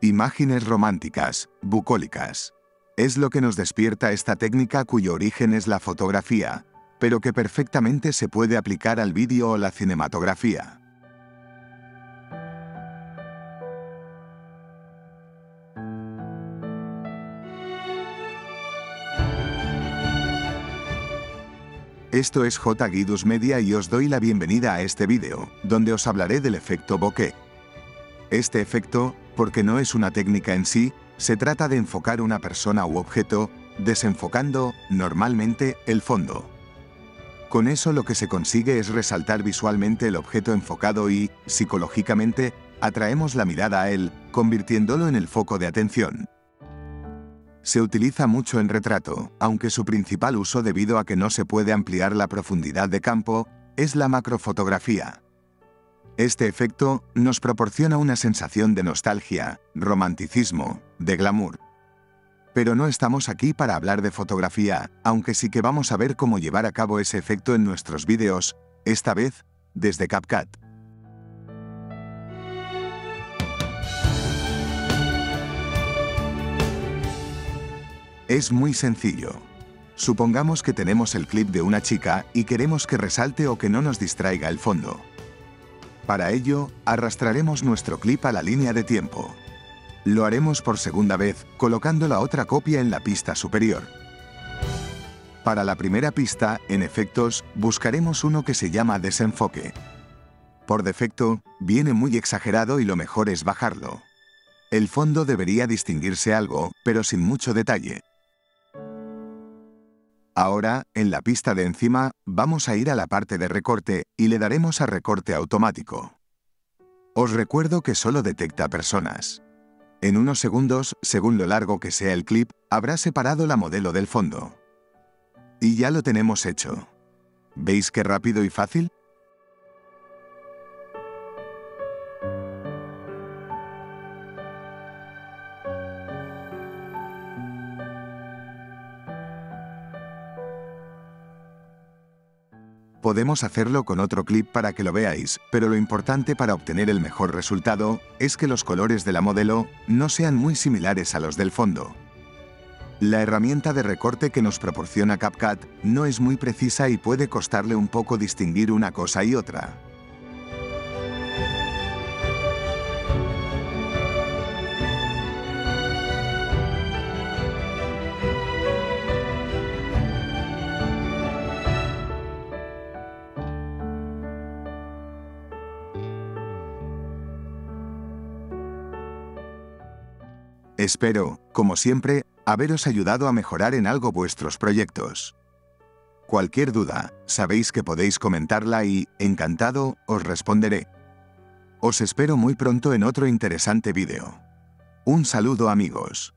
Imágenes románticas, bucólicas. Es lo que nos despierta esta técnica cuyo origen es la fotografía, pero que perfectamente se puede aplicar al vídeo o la cinematografía. Esto es J. Guidus Media y os doy la bienvenida a este vídeo, donde os hablaré del efecto bokeh. Este efecto, porque no es una técnica en sí, se trata de enfocar una persona u objeto, desenfocando, normalmente, el fondo. Con eso lo que se consigue es resaltar visualmente el objeto enfocado y, psicológicamente, atraemos la mirada a él, convirtiéndolo en el foco de atención. Se utiliza mucho en retrato, aunque su principal uso debido a que no se puede ampliar la profundidad de campo, es la macrofotografía. Este efecto nos proporciona una sensación de nostalgia, romanticismo, de glamour. Pero no estamos aquí para hablar de fotografía, aunque sí que vamos a ver cómo llevar a cabo ese efecto en nuestros vídeos, esta vez, desde CapCut. Es muy sencillo. Supongamos que tenemos el clip de una chica y queremos que resalte o que no nos distraiga el fondo. Para ello, arrastraremos nuestro clip a la línea de tiempo. Lo haremos por segunda vez, colocando la otra copia en la pista superior. Para la primera pista, en efectos, buscaremos uno que se llama desenfoque. Por defecto, viene muy exagerado y lo mejor es bajarlo. El fondo debería distinguirse algo, pero sin mucho detalle. Ahora, en la pista de encima, vamos a ir a la parte de recorte y le daremos a recorte automático. Os recuerdo que solo detecta personas. En unos segundos, según lo largo que sea el clip, habrá separado la modelo del fondo. Y ya lo tenemos hecho. ¿Veis qué rápido y fácil? Podemos hacerlo con otro clip para que lo veáis, pero lo importante para obtener el mejor resultado es que los colores de la modelo no sean muy similares a los del fondo. La herramienta de recorte que nos proporciona CapCut no es muy precisa y puede costarle un poco distinguir una cosa y otra. Espero, como siempre, haberos ayudado a mejorar en algo vuestros proyectos. Cualquier duda, sabéis que podéis comentarla y, encantado, os responderé. Os espero muy pronto en otro interesante vídeo. Un saludo, amigos.